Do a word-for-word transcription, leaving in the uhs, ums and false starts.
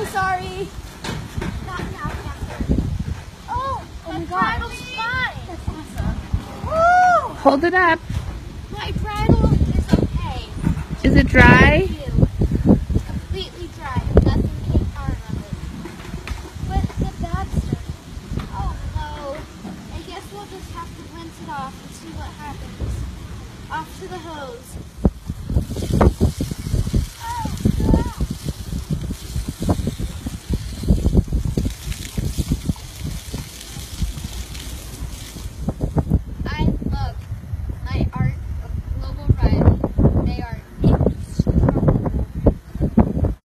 so sorry. Not now, Catherine. Oh, Oh my my gosh. bridle's fine. That's awesome. Woo! Hold it up. My bridle is okay. Is it dry? Thank you. It's completely dry. Nothing came out of it. But the bad stuff. Oh no. I guess we'll just have to rinse it off and see what happens. Off to the hose.